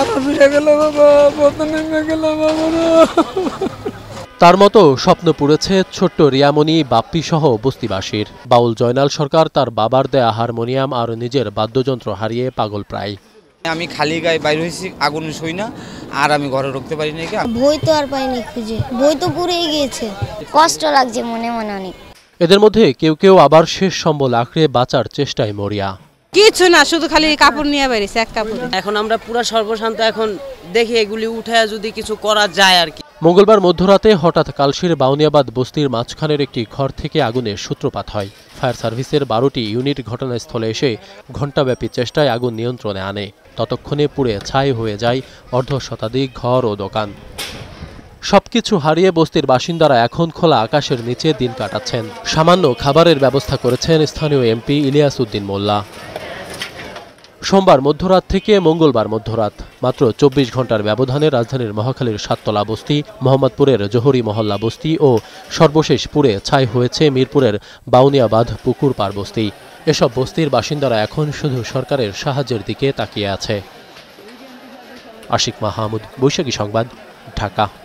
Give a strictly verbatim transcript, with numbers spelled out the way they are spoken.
তার মতো স্বপ্ন পুড়েছে ছোট্ট রিয়ামণি বাপ্পি সহ বস্তিবাসীর। বাউল জয়নাল সরকার তার বাবার দেয়া হারমোনিয়াম আর নিজের বাদ্যযন্ত্র হারিয়ে পাগল প্রায়। আমি খালি গায়ে বাইরে হয়েছি, আগুন শুই না, আর আমি ঘরে ঢুকতে পারি না। বই তো আর পাইনি খুঁজে, বই তো পুড়েই গিয়েছে, কষ্ট লাগছে মনে মনে অনেক। এদের মধ্যে কেউ কেউ আবার শেষ সম্বল আঁকড়ে বাঁচার চেষ্টায় মরিয়া। কিছু না, শুধু খালি কাপড় নিয়ে বেরিয়েছে, এক কাপড়। এখন আমরা পুরো সর্বশান্ত, এখন দেখি এগুলি উঠায় যদি কিছু করা যায় আর কি। মঙ্গলবার মধ্যরাতে হঠাৎ কালশির বাউনিয়াবাদ বস্তির মাঝখানের একটি ঘর থেকে আগুনের সূত্রপাত হয়। ফায়ার সার্ভিসের বারোটি ইউনিট ঘটনাস্থলে এসে ঘণ্টাব্যাপী চেষ্টায় আগুন নিয়ন্ত্রণে আনে। ততক্ষণে পুড়ে ছাই হয়ে যায় অর্ধ শতাধিক ঘর ও দোকান। সবকিছু হারিয়ে বস্তির বাসিন্দারা এখন খোলা আকাশের নিচে দিন কাটাচ্ছেন। সামান্য খাবারের ব্যবস্থা করেছেন স্থানীয় এমপি ইলিয়াস উদ্দিন মোল্লা। সোমবার মধ্যরাত থেকে মঙ্গলবার মধ্যরাত মাত্র চব্বিশ ঘন্টার ব্যবধানে রাজধানীর মহাখালীর সাততলা বস্তি, মোহাম্মদপুরের জোহরি মহল্লা বস্তি ও সর্বশেষ পুড়ে ছাই হয়েছে মিরপুরের বাউনিয়াবাদ পুকুর পাড় বস্তি। এসব বস্তির বাসিন্দারা এখন শুধু সরকারের সাহায্যের দিকে তাকিয়ে আছে। আশিক মাহমুদ, বৈশাখী সংবাদ, ঢাকা।